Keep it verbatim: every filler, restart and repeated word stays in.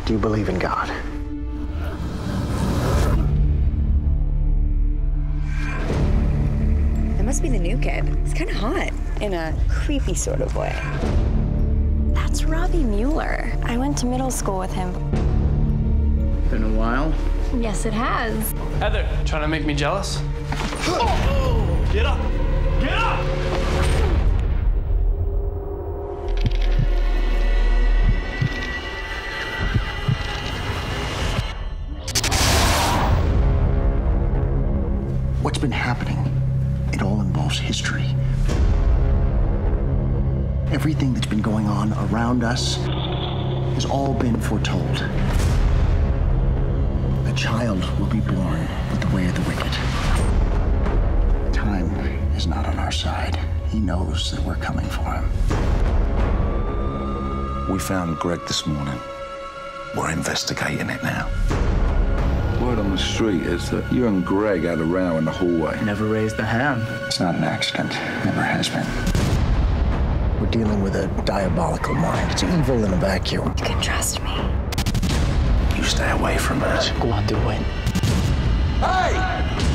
Do you believe in God? That must be the new kid. He's kind of hot in a creepy sort of way. That's Robbie Mueller. I went to middle school with him. Been a while? Yes, it has. Heather, trying to make me jealous? Oh! Get up! Get up! What's been happening? It all involves history. Everything that's been going on around us has all been foretold. A child will be born with the way of the wicked. Time is not on our side. He knows that we're coming for him. We found Greg this morning. We're investigating it now. Word on the street is that you and Greg had a row in the hallway. Never raised a hand. It's not an accident. Never has been. We're dealing with a diabolical mind. It's evil in a vacuum. You can trust me. You stay away from us. Go on, do it. Hey!